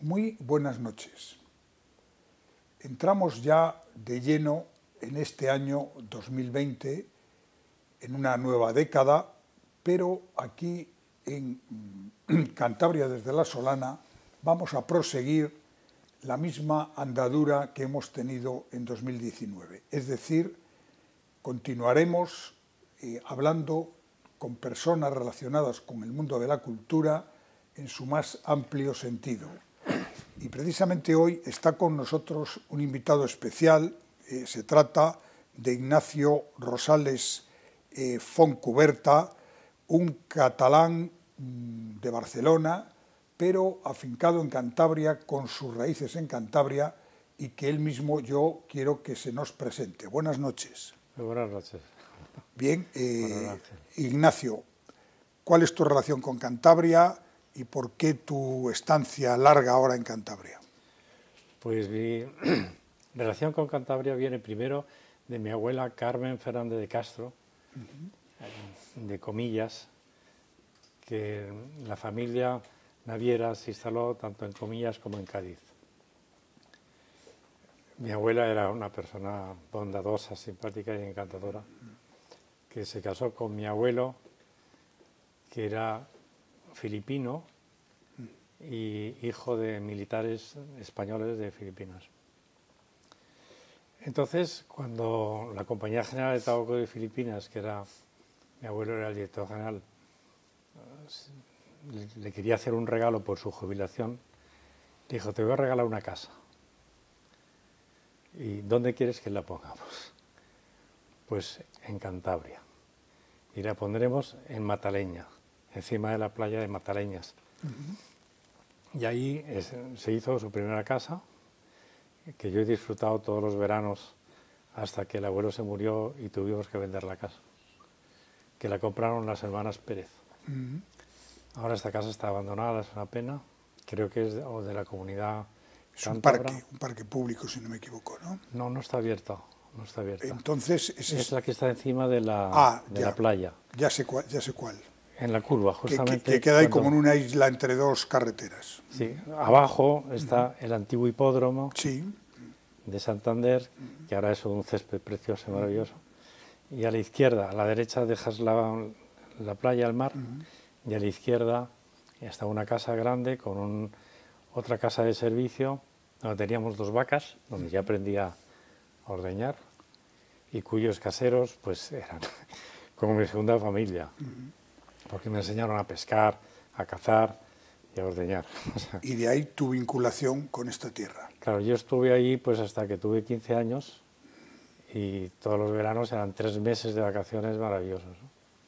Muy buenas noches. Entramos ya de lleno en este año 2020, en una nueva década, pero aquí en Cantabria desde La Solana vamos a proseguir la misma andadura que hemos tenido en 2019. Es decir, continuaremos hablando con personas relacionadas con el mundo de la cultura en su más amplio sentido. Y precisamente hoy está con nosotros un invitado especial. Se trata de Ignacio Rosales Fontcuberta, un catalán de Barcelona, pero afincado en Cantabria, con sus raíces en Cantabria, y que él mismo yo quiero que se nos presente. Buenas noches. Muy buenas noches. Bien, Ignacio, ¿cuál es tu relación con Cantabria y por qué tu estancia larga ahora en Cantabria? Pues mi relación con Cantabria viene primero de mi abuela Carmen Fernández de Castro, de Comillas, que la familia naviera se instaló tanto en Comillas como en Cádiz. Mi abuela era una persona bondadosa, simpática y encantadora, que se casó con mi abuelo, que era filipino y hijo de militares españoles de Filipinas. Entonces, cuando la Compañía General de Tabaco de Filipinas, que era, mi abuelo era el director general, le quería hacer un regalo por su jubilación, dijo: te voy a regalar una casa. ¿Y dónde quieres que la pongamos? Pues en Cantabria. Y la pondremos en Mataleña, encima de la playa de Mataleñas. Y ahí se hizo su primera casa, que yo he disfrutado todos los veranos hasta que el abuelo se murió y tuvimos que vender la casa, que la compraron las hermanas Pérez. Ahora esta casa está abandonada, es una pena. Creo que es de la comunidad. Es un parque público, si no me equivoco, ¿no? No, no está abierto. No está abierta. Entonces, es la que está encima de la playa. Ya sé cuál. En la curva, justamente. Que queda ahí como en una isla entre dos carreteras. Sí, abajo está el antiguo hipódromo de Santander, que ahora es un césped precioso y maravilloso. Y a la izquierda, a la derecha dejas la playa, el mar, y a la izquierda está una casa grande con otra casa de servicio, donde teníamos 2 vacas, donde ya aprendí a ordeñar, y cuyos caseros pues eran como mi segunda familia, porque me enseñaron a pescar, a cazar y a ordeñar. Y de ahí tu vinculación con esta tierra. Claro, yo estuve allí pues hasta que tuve 15 años y todos los veranos eran 3 meses de vacaciones maravillosos, ¿no?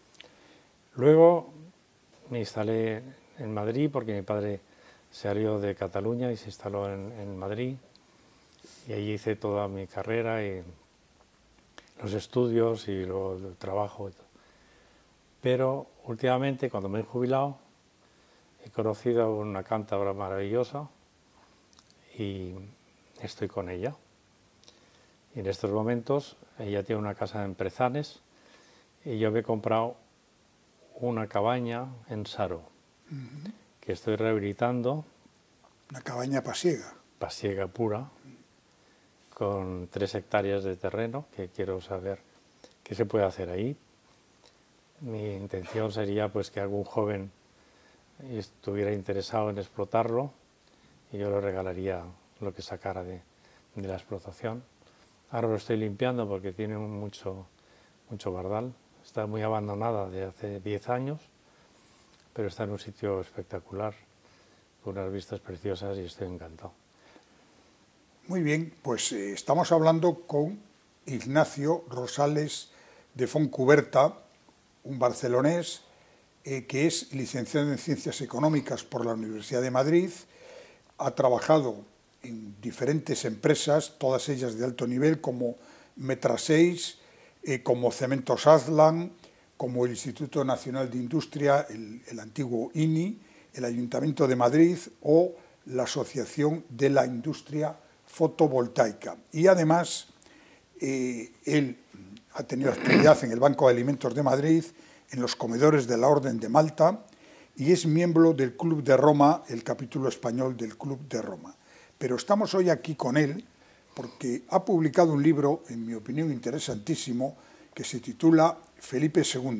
Luego me instalé en Madrid porque mi padre salió de Cataluña y se instaló en Madrid, y allí hice toda mi carrera y los estudios y luego el trabajo y todo. Pero últimamente, cuando me he jubilado, he conocido a una cántabra maravillosa y estoy con ella. Y en estos momentos ella tiene una casa en Prezanes y yo me he comprado una cabaña en Saro, que estoy rehabilitando. Una cabaña pasiega. Pasiega pura, con 3 hectáreas de terreno, que quiero saber qué se puede hacer ahí. Mi intención sería pues que algún joven estuviera interesado en explotarlo y yo le regalaría lo que sacara de la explotación. Ahora lo estoy limpiando porque tiene mucho bardal. Está muy abandonada de hace 10 años, pero está en un sitio espectacular, con unas vistas preciosas y estoy encantado. Muy bien, pues estamos hablando con Ignacio Rosales de Fontcuberta, un barcelonés que es licenciado en Ciencias Económicas por la Universidad de Madrid, ha trabajado en diferentes empresas, todas ellas de alto nivel, como Metraseis, como Cementos Aslan, como el Instituto Nacional de Industria, el antiguo INI, el Ayuntamiento de Madrid o la Asociación de la Industria Fotovoltaica. Y además, él ha tenido actividad en el Banco de Alimentos de Madrid, en los comedores de la Orden de Malta, y es miembro del Club de Roma, el capítulo español del Club de Roma. Pero estamos hoy aquí con él porque ha publicado un libro, en mi opinión interesantísimo, que se titula Felipe II,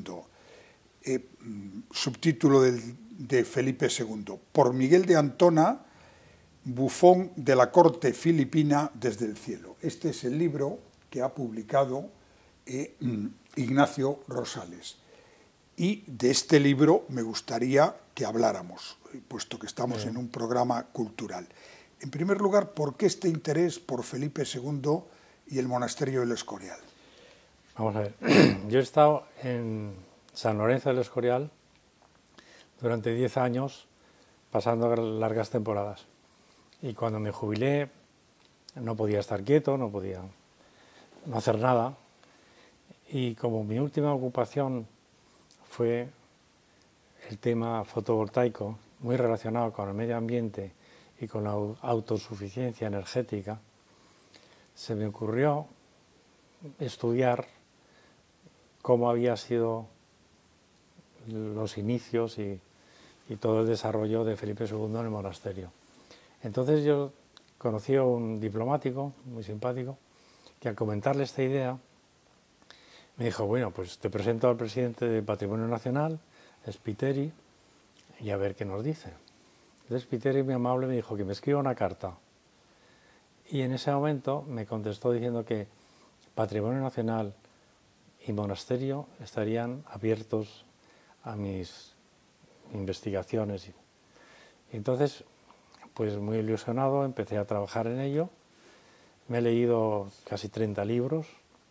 subtítulo de Felipe II, por Miguel de Antona, bufón de la corte filipina desde el cielo. Este es el libro que ha publicado Ignacio Rosales. Y de este libro me gustaría que habláramos, puesto que estamos en un programa cultural. En primer lugar, ¿por qué este interés por Felipe II y el monasterio del Escorial? Vamos a ver, yo he estado en San Lorenzo del Escorial durante 10 años, pasando largas temporadas. Y cuando me jubilé no podía estar quieto, no podía no hacer nada. Y como mi última ocupación fue el tema fotovoltaico, muy relacionado con el medio ambiente y con la autosuficiencia energética, se me ocurrió estudiar cómo había sido los inicios y todo el desarrollo de Felipe II en el monasterio. Entonces yo conocí a un diplomático muy simpático que al comentarle esta idea me dijo, bueno, pues te presento al presidente de Patrimonio Nacional, Spiteri, y a ver qué nos dice. Entonces Spiteri, muy amable, me dijo que me escriba una carta. Y en ese momento me contestó diciendo que Patrimonio Nacional y monasterio estarían abiertos a mis investigaciones. Y entonces, pues muy ilusionado, empecé a trabajar en ello. Me he leído casi 30 libros.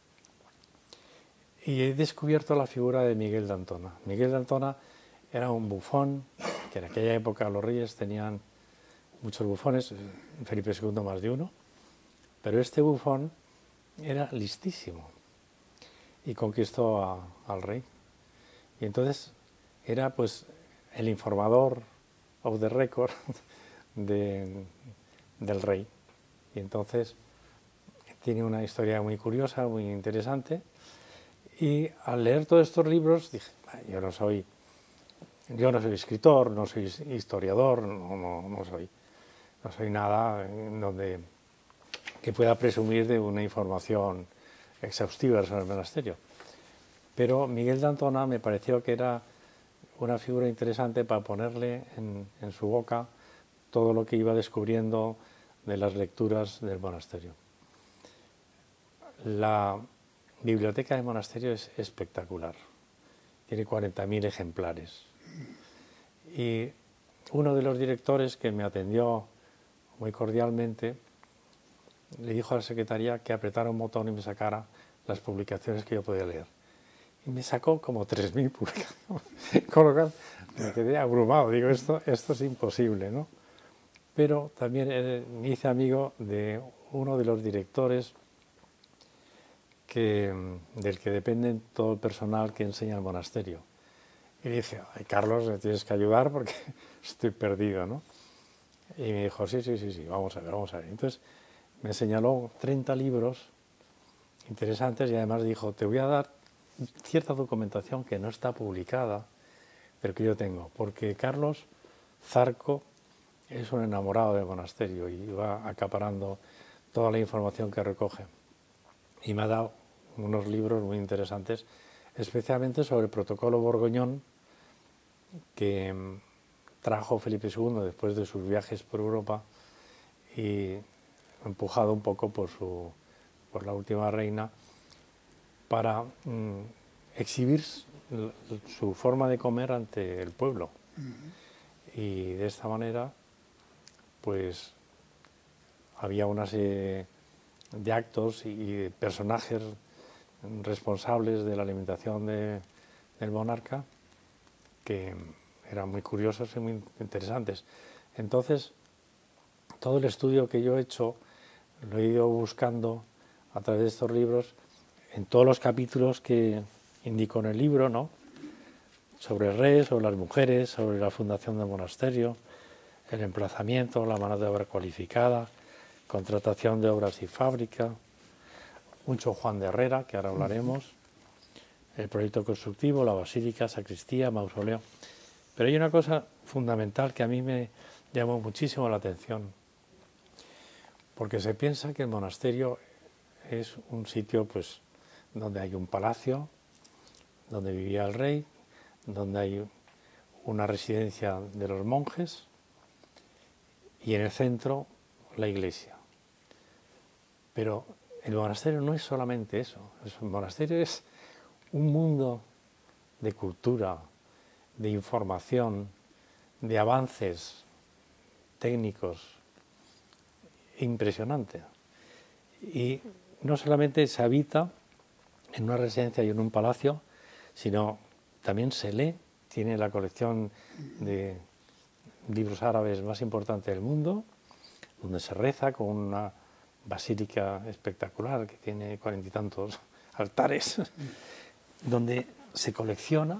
Y he descubierto la figura de Miguel de Antona. Miguel de Antona era un bufón, que en aquella época los reyes tenían muchos bufones, Felipe II más de uno, pero este bufón era listísimo y conquistó al rey. Y entonces era pues el informador of the record del rey. Y entonces tiene una historia muy curiosa, muy interesante. Y al leer todos estos libros dije, yo no soy escritor, no soy historiador, no soy nada que pueda presumir de una información exhaustiva sobre el monasterio. Pero Miguel de Antona me pareció que era una figura interesante para ponerle en su boca todo lo que iba descubriendo de las lecturas del monasterio. La biblioteca del monasterio es espectacular, tiene 40.000 ejemplares. Y uno de los directores que me atendió muy cordialmente le dijo a la secretaria que apretara un botón y me sacara las publicaciones que yo podía leer. Y me sacó como 3.000 publicaciones, con lo cual me quedé abrumado, digo, esto es imposible, ¿no? Pero también me hice amigo de uno de los directores del que depende todo el personal que enseña el monasterio. Y le dije, ay, Carlos, me tienes que ayudar porque estoy perdido, ¿no? Y me dijo, sí, vamos a ver. Entonces me señaló 30 libros interesantes y además dijo, te voy a dar cierta documentación que no está publicada, pero que yo tengo, porque Carlos Zarco es un enamorado del monasterio y va acaparando toda la información que recoge. Y me ha dado unos libros muy interesantes, especialmente sobre el protocolo Borgoñón, que trajo Felipe II después de sus viajes por Europa y empujado un poco por la última reina para exhibir su forma de comer ante el pueblo. Y de esta manera, pues, había una serie de actos y de personajes responsables de la alimentación del monarca que eran muy curiosos y muy interesantes. Entonces, todo el estudio que yo he hecho lo he ido buscando a través de estos libros en todos los capítulos que indico en el libro, ¿no? Sobre el rey, sobre las mujeres, sobre la fundación del monasterio, el emplazamiento, la mano de obra cualificada, contratación de obras y fábrica, mucho Juan de Herrera, que ahora hablaremos, el proyecto constructivo, la basílica, sacristía, mausoleo. Pero hay una cosa fundamental que a mí me llamó muchísimo la atención, porque se piensa que el monasterio es un sitio pues, donde hay un palacio, donde vivía el rey, donde hay una residencia de los monjes y en el centro la iglesia. Pero el monasterio no es solamente eso, el monasterio es un mundo de cultura, de información, de avances técnicos impresionante. Y no solamente se habita en una residencia y en un palacio, sino también se lee, tiene la colección de libros árabes más importante del mundo, donde se reza con una basílica espectacular que tiene 40 y tantos altares, donde se colecciona.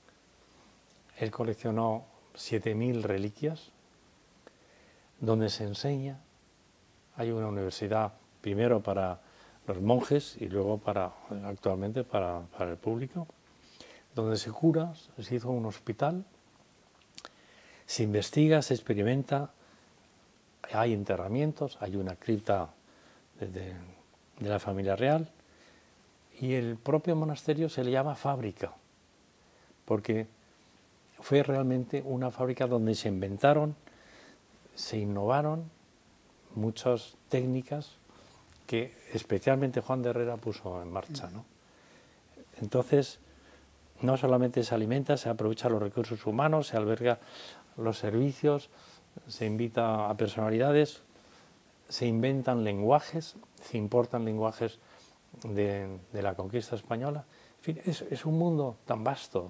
Él coleccionó 7000 reliquias, donde se enseña. Hay una universidad primero para los monjes y luego actualmente para el público, donde se cura, se hizo un hospital, se investiga, se experimenta, hay enterramientos, hay una cripta de la familia real, y el propio monasterio se le llama fábrica, porque fue realmente una fábrica donde se inventaron, se innovaron muchas técnicas que especialmente Juan de Herrera puso en marcha, ¿no? Entonces, no solamente se alimenta, se aprovecha los recursos humanos, se alberga los servicios, se invita a personalidades, se inventan lenguajes, se importan lenguajes de la conquista española. En fin, es un mundo tan vasto,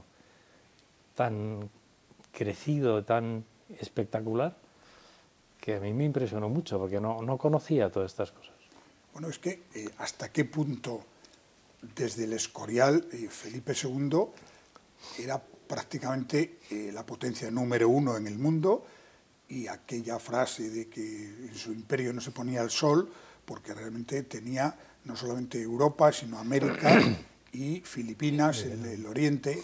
tan crecido, tan espectacular, que a mí me impresionó mucho, porque no conocía todas estas cosas. Bueno, es que hasta qué punto desde el Escorial Felipe II era prácticamente la potencia número 1 en el mundo, y aquella frase de que en su imperio no se ponía el sol, porque realmente tenía no solamente Europa, sino América y Filipinas, el Oriente.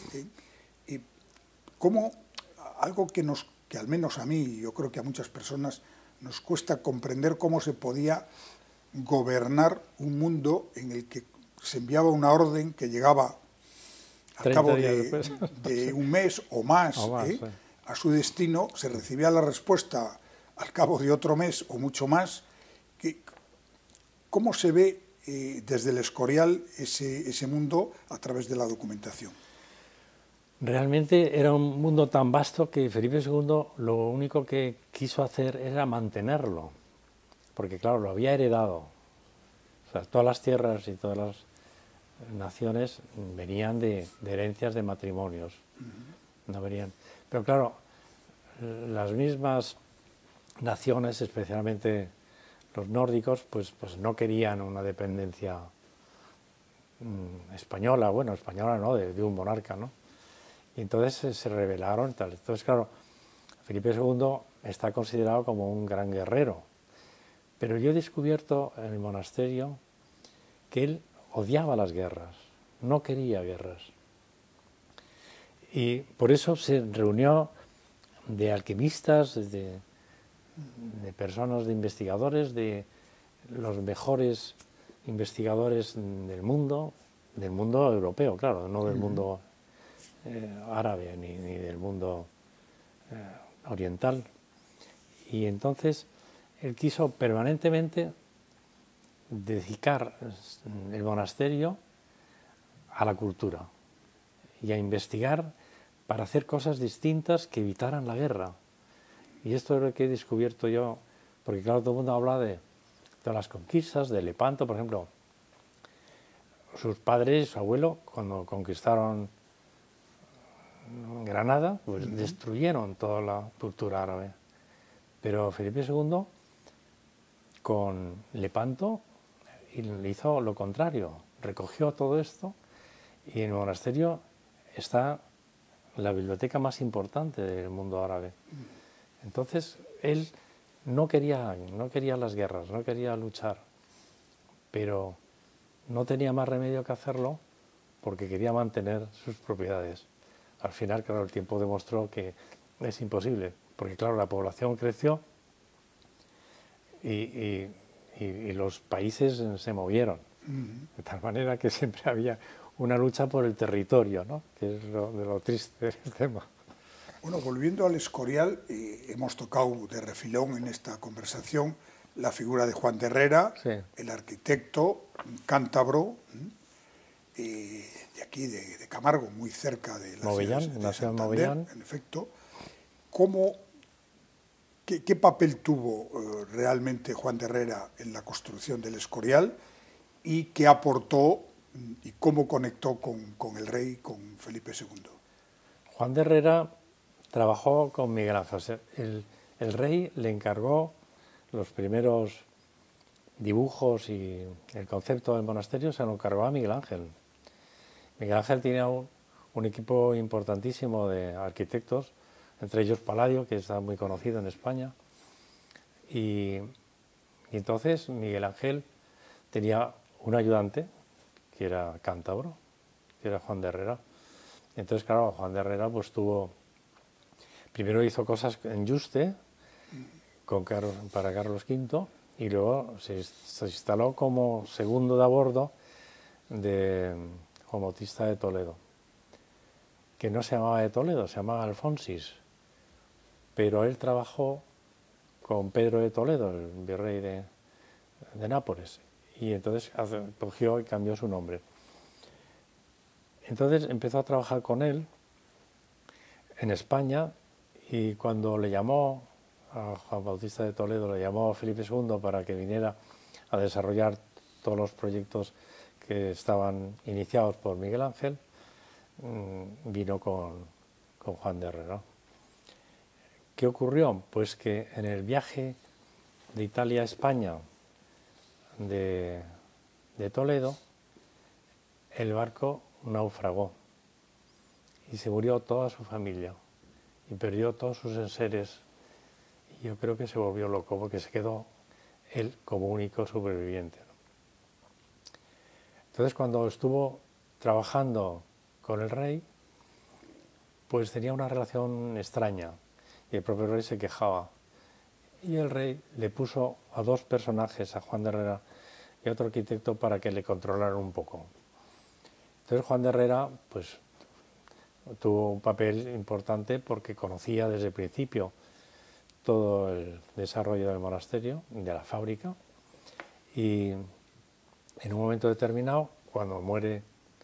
Como algo que al menos a mí, y yo creo que a muchas personas, nos cuesta comprender cómo se podía gobernar un mundo en el que se enviaba una orden que llegaba al cabo de un mes o más, sí, a su destino, se recibía la respuesta al cabo de otro mes o mucho más. ¿Cómo se ve desde el Escorial ese mundo a través de la documentación? Realmente era un mundo tan vasto que Felipe II lo único que quiso hacer era mantenerlo, porque claro, lo había heredado. O sea, todas las tierras y todas las naciones venían de herencias de matrimonios, no venían. Pero claro, las mismas naciones, especialmente los nórdicos, pues no querían una dependencia española, bueno, española no, de un monarca, ¿no? Y entonces se rebelaron y tal. Entonces, claro, Felipe II está considerado como un gran guerrero, pero yo he descubierto en el monasterio que él odiaba las guerras, no quería guerras. Y por eso se reunió de alquimistas, de personas, de investigadores, de los mejores investigadores del mundo europeo, claro, no del mundo árabe ni del mundo oriental. Y entonces él quiso permanentemente dedicar el monasterio a la cultura y a investigar para hacer cosas distintas que evitaran la guerra. Y esto es lo que he descubierto yo, porque claro, todo el mundo habla de las conquistas, de Lepanto, por ejemplo. Sus padres, su abuelo, cuando conquistaron Granada, pues destruyeron toda la cultura árabe. Pero Felipe II, con Lepanto, le hizo lo contrario, recogió todo esto, y en el monasterio está la biblioteca más importante del mundo árabe. Entonces, él no quería las guerras, no quería luchar, pero no tenía más remedio que hacerlo porque quería mantener sus propiedades. al final, claro, el tiempo demostró que es imposible, porque claro, la población creció y los países se movieron, de tal manera que siempre había una lucha por el territorio, ¿no? Que es lo triste del tema. Bueno, volviendo al Escorial, hemos tocado de refilón en esta conversación la figura de Juan de Herrera, Sí. el arquitecto, un cántabro, de aquí, de Camargo, muy cerca de la Movellán, ciudad de nació en Santander, Movellán. en efecto. ¿Qué papel tuvo realmente Juan de Herrera en la construcción del Escorial y qué aportó y cómo conectó con el rey, con Felipe II? Juan de Herrera trabajó con Miguel Ángel. O sea, el rey le encargó los primeros dibujos y el concepto del monasterio, se lo encargó a Miguel Ángel. Miguel Ángel tenía un equipo importantísimo de arquitectos, entre ellos Palladio, que está muy conocido en España. Y entonces Miguel Ángel tenía un ayudante, que era cántabro, que era Juan de Herrera. Entonces, claro, Juan de Herrera pues primero hizo cosas en Yuste para Carlos V y luego se instaló como segundo de a bordo de Juan Bautista de Toledo, que no se llamaba de Toledo, se llamaba Alfonsis, pero él trabajó con Pedro de Toledo, el virrey de Nápoles, y entonces cogió y cambió su nombre. Entonces empezó a trabajar con él en España y cuando le llamó a Juan Bautista de Toledo, le llamó a Felipe II para que viniera a desarrollar todos los proyectos que estaban iniciados por Miguel Ángel, vino con Juan de Herrera. ¿Qué ocurrió? Pues que en el viaje de Italia a España de Toledo, el barco naufragó y se murió toda su familia y perdió todos sus enseres. Y yo creo que se volvió loco porque se quedó él como único superviviente. Entonces, cuando estuvo trabajando con el rey, pues tenía una relación extraña y el propio rey se quejaba. Y el rey le puso a dos personajes, a Juan de Herrera y a otro arquitecto, para que le controlaran un poco. Entonces Juan de Herrera pues tuvo un papel importante porque conocía desde el principio todo el desarrollo del monasterio, de la fábrica, y en un momento determinado, cuando muere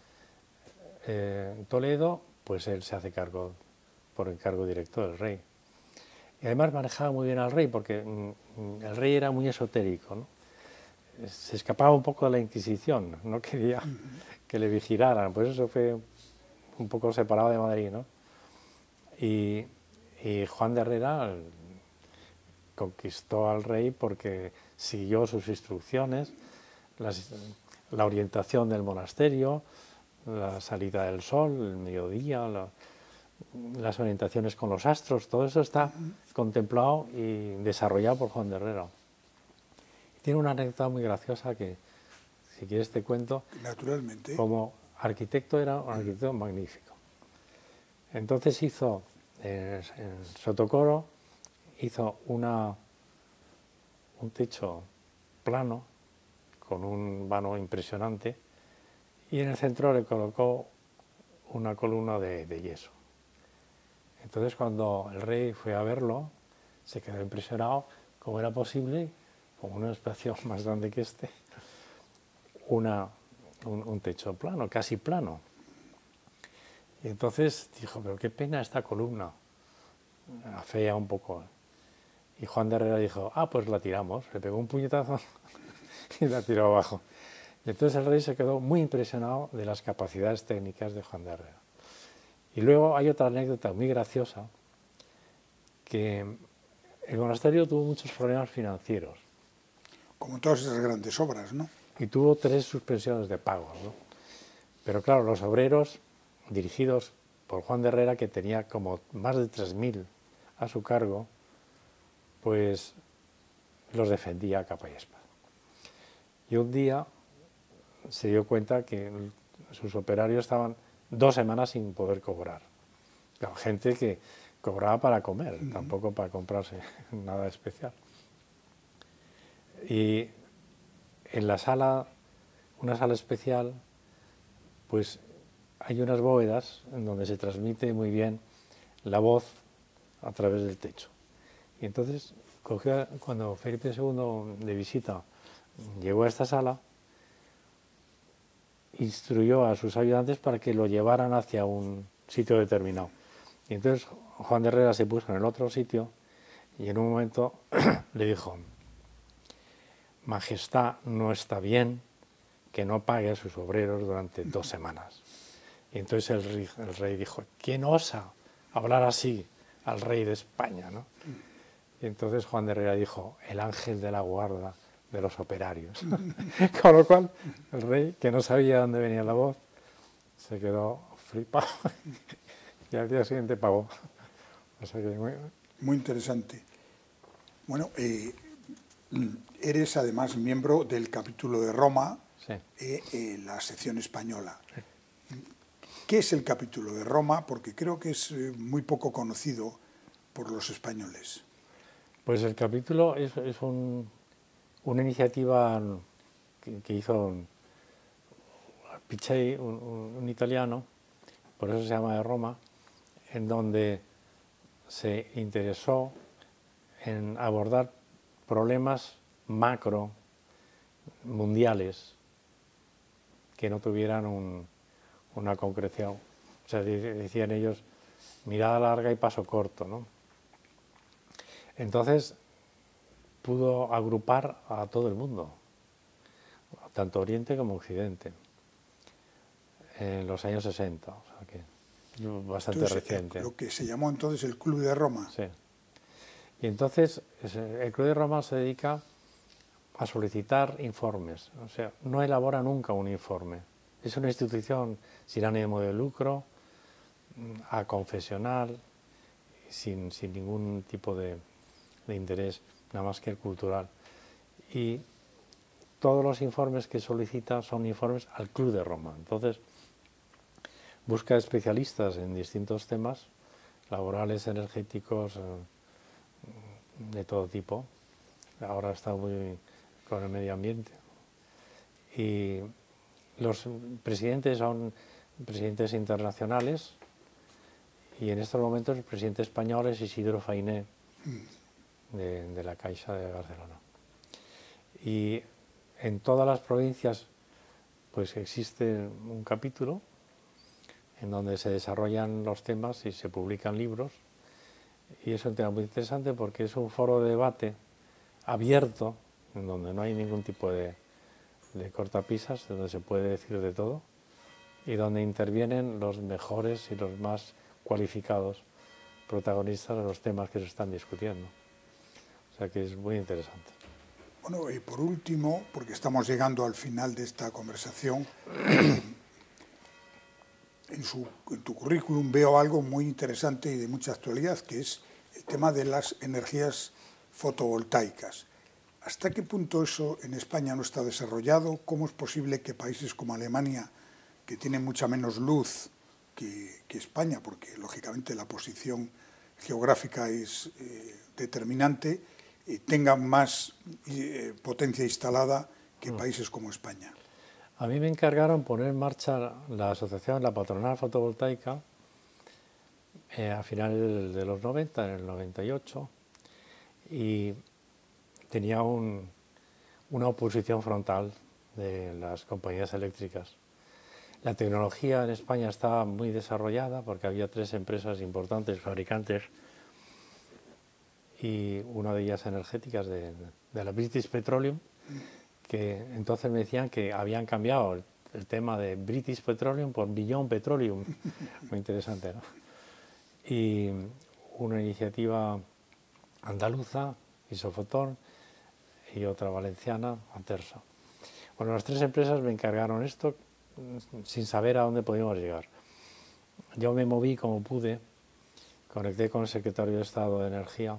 Toledo, pues él se hace cargo, por encargo directo del rey. Y además manejaba muy bien al rey, porque el rey era muy esotérico, ¿no? Se escapaba un poco de la Inquisición, no quería que le vigilaran, pues eso fue un poco separado de Madrid, ¿no? Y Juan de Herrera conquistó al rey porque siguió sus instrucciones, la orientación del monasterio, la salida del sol, el mediodía, las orientaciones con los astros, todo eso está contemplado y desarrollado por Juan de Herrera. Tiene una anécdota muy graciosa que, si quieres, te cuento. Naturalmente. Como arquitecto era un arquitecto magnífico. Entonces hizo, en Sotocoro, hizo un techo plano con un vano impresionante y en el centro le colocó una columna de yeso. Entonces cuando el rey fue a verlo, se quedó impresionado cómo era posible, con un espacio más grande que este, un techo plano, casi plano. Y entonces dijo, pero qué pena esta columna, afea un poco. Y Juan de Herrera dijo, pues la tiramos. Le pegó un puñetazo y la tiró abajo. Y entonces el rey se quedó muy impresionado de las capacidades técnicas de Juan de Herrera. Y luego hay otra anécdota muy graciosa, que el monasterio tuvo muchos problemas financieros. Como todas esas grandes obras, ¿no? Y tuvo 3 suspensiones de pago, ¿no? Pero claro, los obreros, dirigidos por Juan de Herrera, que tenía como más de 3.000 a su cargo, pues los defendía a capa y espada. Y un día se dio cuenta que sus operarios estaban 2 semanas sin poder cobrar. Claro, gente que cobraba para comer, tampoco para comprarse nada especial. Y en la sala, una sala especial, pues hay unas bóvedas en donde se transmite muy bien la voz a través del techo. Y entonces, cuando Felipe II de visita llegó a esta sala, instruyó a sus ayudantes para que lo llevaran hacia un sitio determinado. Y entonces Juan de Herrera se puso en el otro sitio y en un momento le dijo: Majestad, no está bien que no pague a sus obreros durante 2 semanas. Y entonces el rey dijo: ¿quién osa hablar así al rey de España, ¿no? Y entonces Juan de Herrera dijo: el ángel de la guarda de los operarios. Con lo cual el rey, que no sabía de dónde venía la voz, se quedó flipado y al día siguiente pagó. O sea que Muy interesante. Bueno, eres además miembro del capítulo de Roma, sí. La sección española. ¿Qué es el capítulo de Roma? Porque creo que es muy poco conocido por los españoles. Pues el capítulo es una iniciativa que hizo Pichei, un italiano, por eso se llama de Roma, en donde se interesó en abordar problemas macro mundiales que no tuvieran una concreción. O sea, decían ellos, mirada larga y paso corto, ¿no? Entonces pudo agrupar a todo el mundo, tanto Oriente como Occidente, en los años 60, o sea que bastante Entonces, reciente. lo que se llamó entonces el Club de Roma. Sí. Y entonces el Club de Roma se dedica a solicitar informes, o sea, no elabora nunca un informe. Es una institución sin ánimo de lucro, aconfesional, sin ningún tipo de interés, nada más que el cultural. Y todos los informes que solicita son informes al Club de Roma. Entonces, busca especialistas en distintos temas, laborales, energéticos, de todo tipo. Ahora está muy con el medio ambiente. Y los presidentes son presidentes internacionales, y en estos momentos el presidente español es Isidro Fainé, de la Caixa de Barcelona. Y en todas las provincias pues existe un capítulo en donde se desarrollan los temas y se publican libros, y es un tema muy interesante porque es un foro de debate abierto, en donde no hay ningún tipo de cortapisas, donde se puede decir de todo y donde intervienen los mejores y los más cualificados protagonistas de los temas que se están discutiendo. O sea que es muy interesante. Bueno, y por último, porque estamos llegando al final de esta conversación, en tu currículum veo algo muy interesante y de mucha actualidad, que es el tema de las energías fotovoltaicas. ¿Hasta qué punto eso en España no está desarrollado? ¿Cómo es posible que países como Alemania, que tienen mucha menos luz que España, porque lógicamente la posición geográfica es determinante, tengan más potencia instalada que países como España? A mí me encargaron poner en marcha la asociación, la patronal fotovoltaica, a finales de los 90, en el 98, y tenía una oposición frontal de las compañías eléctricas. La tecnología en España estaba muy desarrollada porque había 3 empresas importantes, fabricantes, y una de ellas energéticas de la British Petroleum, que entonces me decían que habían cambiado el tema de British Petroleum por Beyond Petroleum. Muy interesante, ¿no? Y una iniciativa andaluza, Isofotor, y otra valenciana, Atersa. Bueno, las 3 empresas me encargaron esto sin saber a dónde podíamos llegar. Yo me moví como pude, conecté con el secretario de Estado de Energía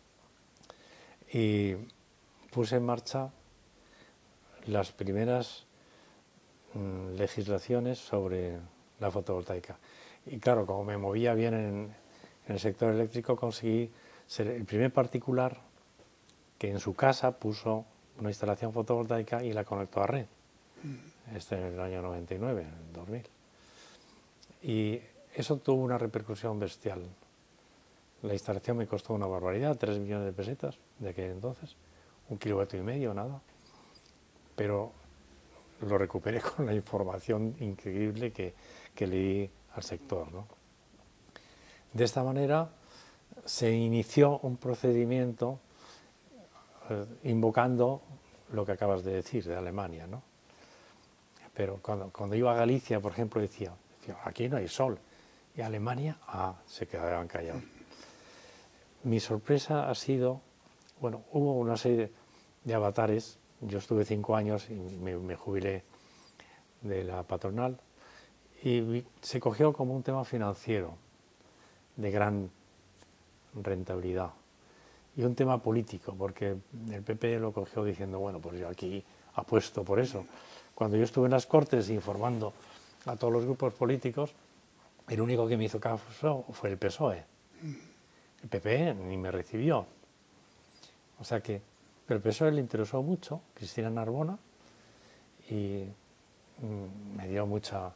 y puse en marcha las primeras legislaciones sobre la fotovoltaica. Y claro, como me movía bien en el sector eléctrico, conseguí ser el primer particular que en su casa puso una instalación fotovoltaica y la conectó a red. En el año 99, en el 2000. Y eso tuvo una repercusión bestial. La instalación me costó una barbaridad, 3 millones de pesetas de aquel entonces, 1,5 kilómetros, nada. Pero lo recuperé con la información increíble que le di al sector, ¿no? De esta manera se inició un procedimiento invocando lo que acabas de decir de Alemania, ¿no? Pero cuando iba a Galicia, por ejemplo, decía, aquí no hay sol. Y Alemania, se quedaban callados. Mi sorpresa ha sido, bueno, hubo una serie de avatares. Yo estuve 5 años y me jubilé de la patronal y se cogió como un tema financiero de gran rentabilidad y un tema político, porque el PP lo cogió diciendo, bueno, pues yo aquí apuesto por eso. Cuando yo estuve en las Cortes informando a todos los grupos políticos, el único que me hizo caso fue el PSOE. El PP ni me recibió. O sea que, pero el PSOE le interesó mucho, Cristina Narbona, y me dio muchas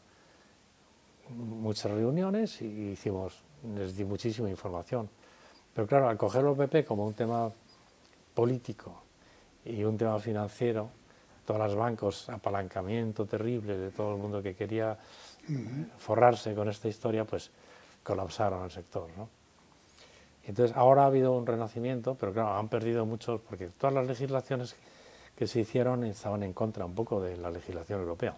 reuniones y les di muchísima información. Pero claro, al cogerlo el PP como un tema político y un tema financiero, todos los bancos, apalancamiento terrible de todo el mundo que quería forrarse con esta historia, pues colapsaron el sector, ¿no? Entonces ahora ha habido un renacimiento, pero claro, han perdido muchos, porque todas las legislaciones que se hicieron estaban en contra un poco de la legislación europea.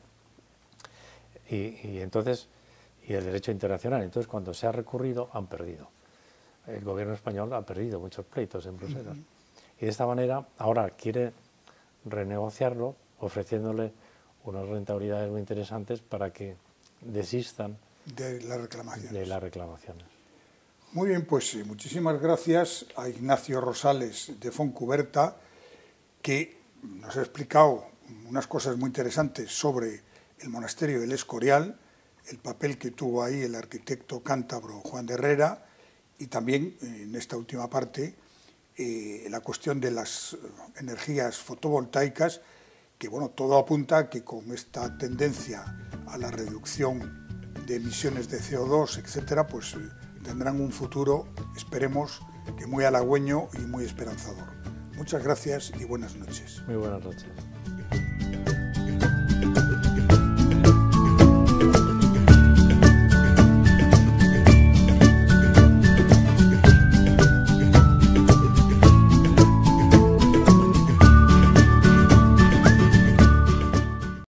Y entonces, y del derecho internacional. Entonces cuando se ha recurrido, han perdido. El gobierno español ha perdido muchos pleitos en Bruselas. Y de esta manera ahora quiere renegociarlo, ofreciéndole unas rentabilidades muy interesantes para que desistan de las reclamaciones. Muy bien, pues muchísimas gracias a Ignacio Rosales de Fontcuberta, que nos ha explicado unas cosas muy interesantes sobre el monasterio del Escorial, el papel que tuvo ahí el arquitecto cántabro Juan de Herrera, y también en esta última parte la cuestión de las energías fotovoltaicas, que bueno, todo apunta a que con esta tendencia a la reducción de emisiones de CO2, etcétera, pues tendrán un futuro, esperemos, que muy halagüeño y muy esperanzador. Muchas gracias y buenas noches. Muy buenas noches.